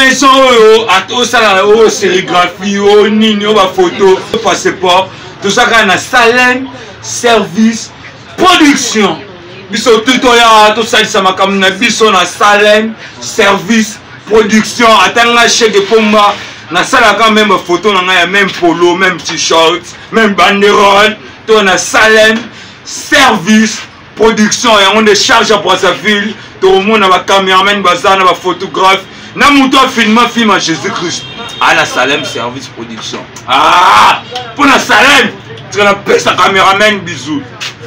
maison au salon au sérigraphie au nini au photo au passeport tout ça quand na Salem service production biso tout ya tout ça ça makam na biso na Salem service production atanga chèque pour moi na sala quand même photo na même polo même t-shirt même banderole tout na Salem service production et on décharge pour sa ville tout le monde na caméraman bazana ba photographe na muto film à Jésus-Christ à la Salem service production pour la Salem tu as la caméraman bisous.